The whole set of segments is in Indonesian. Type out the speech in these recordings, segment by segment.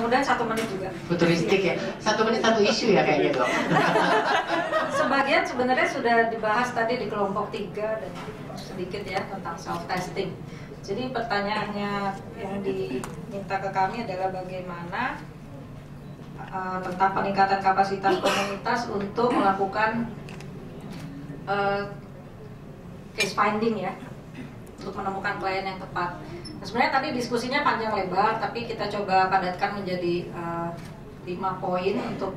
mudah-mudahan 1 menit juga. Futuristik ya, 1 menit 1 isu ya kayaknya dok. Sebagian sebenarnya sudah dibahas tadi di kelompok 3 dan sedikit ya tentang self-testing. Jadi pertanyaannya yang diminta ke kami adalah bagaimana tentang peningkatan kapasitas komunitas untuk melakukan case finding ya, untuk menemukan klien yang tepat. Nah, sebenarnya tadi diskusinya panjang lebar, tapi kita coba padatkan menjadi 5 poin untuk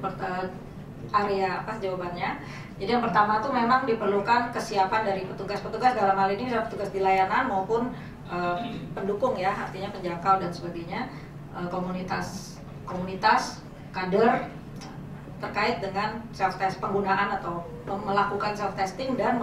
area jawabannya. Jadi yang pertama tuh memang diperlukan kesiapan dari petugas-petugas, dalam hal ini petugas di layanan maupun pendukung ya, artinya penjangkau dan sebagainya, komunitas kader terkait dengan self-test, penggunaan atau melakukan self-testing dan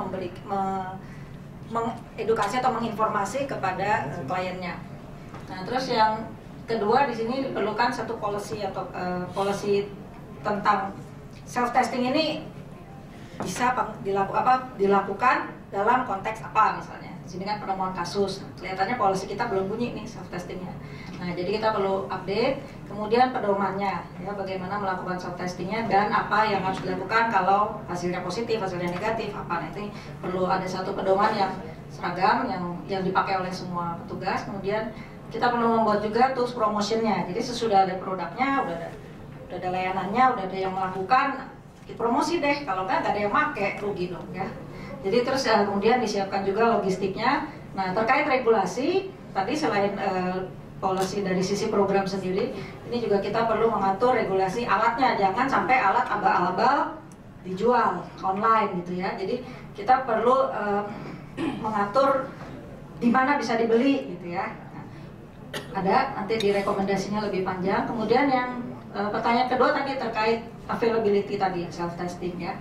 mengedukasi atau menginformasi kepada kliennya. Nah, terus yang kedua di sini diperlukan satu policy atau policy tentang self-testing ini bisa dilakukan dalam konteks apa misalnya. Di sini kan penemuan kasus, kelihatannya policy kita belum bunyi nih self-testingnya. Nah, jadi kita perlu update, kemudian pedomannya, ya bagaimana melakukan self-testingnya dan apa yang harus dilakukan kalau hasilnya positif, hasilnya negatif, apa. Nah, ini perlu ada satu pedoman yang seragam, yang dipakai oleh semua petugas. Kemudian kita perlu membuat juga tools promotionnya. Jadi sesudah ada produknya, udah ada layanannya, udah ada yang melakukan, promosi deh. Kalau nggak ada yang pakai, rugi dong ya. Jadi terus kemudian disiapkan juga logistiknya. Nah, terkait regulasi, tadi selain policy dari sisi program sendiri, ini juga kita perlu mengatur regulasi alatnya. Jangan sampai alat abal-abal dijual online gitu ya. Jadi kita perlu mengatur di mana bisa dibeli gitu ya. Nah, ada nanti di rekomendasinya lebih panjang. Kemudian yang pertanyaan kedua tadi terkait availability tadi, self-testing ya.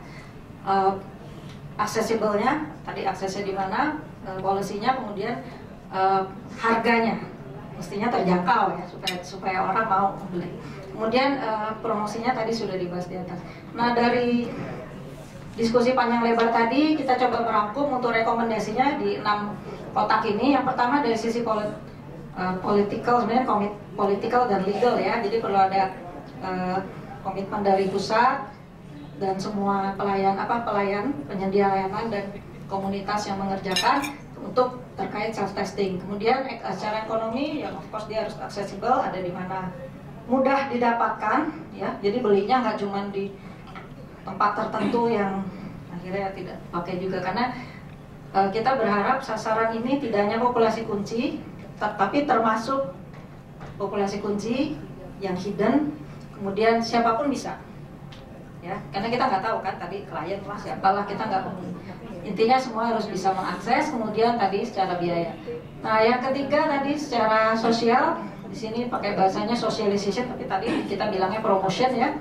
Accessible-nya, tadi aksesnya di mana, polisinya, kemudian harganya mestinya terjangkau ya, supaya orang mau beli. Kemudian promosinya tadi sudah dibahas di atas. Nah, dari diskusi panjang lebar tadi kita coba merangkum untuk rekomendasinya di 6 kotak ini. Yang pertama dari sisi political, sebenarnya political dan legal ya. Jadi perlu ada komitmen dari pusat dan semua pelayan penyedia layanan dan komunitas yang mengerjakan untuk terkait self-testing. Kemudian secara ekonomi, yang of course dia harus accessible, ada di mana mudah didapatkan, ya. Jadi belinya nggak cuma di tempat tertentu yang akhirnya tidak pakai juga, karena kita berharap sasaran ini tidak hanya populasi kunci, tapi termasuk populasi kunci yang hidden, kemudian siapapun bisa. Ya, karena kita nggak tahu kan tadi klien lah siapalah, kita nggak, intinya semua harus bisa mengakses. Kemudian tadi secara biaya. Nah, yang ketiga tadi secara sosial, di sini pakai bahasanya socialization, tapi tadi kita bilangnya promotion ya.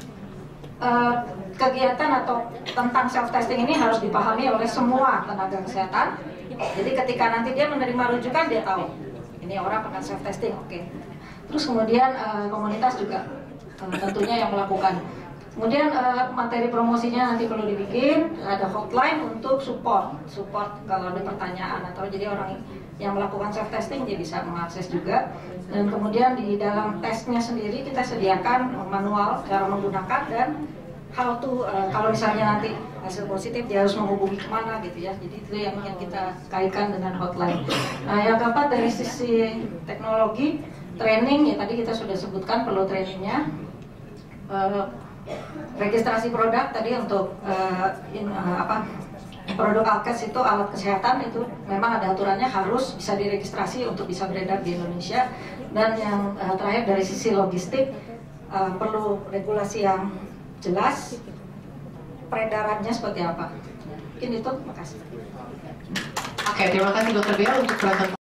Kegiatan atau tentang self-testing ini harus dipahami oleh semua tenaga kesehatan. Jadi ketika nanti dia menerima rujukan, dia tahu ini orang pernah self-testing, oke. Terus kemudian komunitas juga tentunya yang melakukan. Kemudian materi promosinya nanti perlu dibikin, ada hotline untuk support kalau ada pertanyaan, atau jadi orang yang melakukan self-testing dia bisa mengakses juga. Dan kemudian di dalam tesnya sendiri kita sediakan manual cara menggunakan dan how to, kalau misalnya nanti hasil positif dia harus menghubungi kemana gitu ya. Jadi itu yang kita kaitkan dengan hotline. Nah, yang keempat dari sisi teknologi, training ya tadi kita sudah sebutkan perlu trainingnya. Registrasi produk tadi untuk produk alkes itu, alat kesehatan itu memang ada aturannya, harus bisa diregistrasi untuk bisa beredar di Indonesia. Dan yang terakhir dari sisi logistik, perlu regulasi yang jelas, peredarannya seperti apa. Mungkin itu, terima kasih. Oke, terima kasih Dr. Bia untuk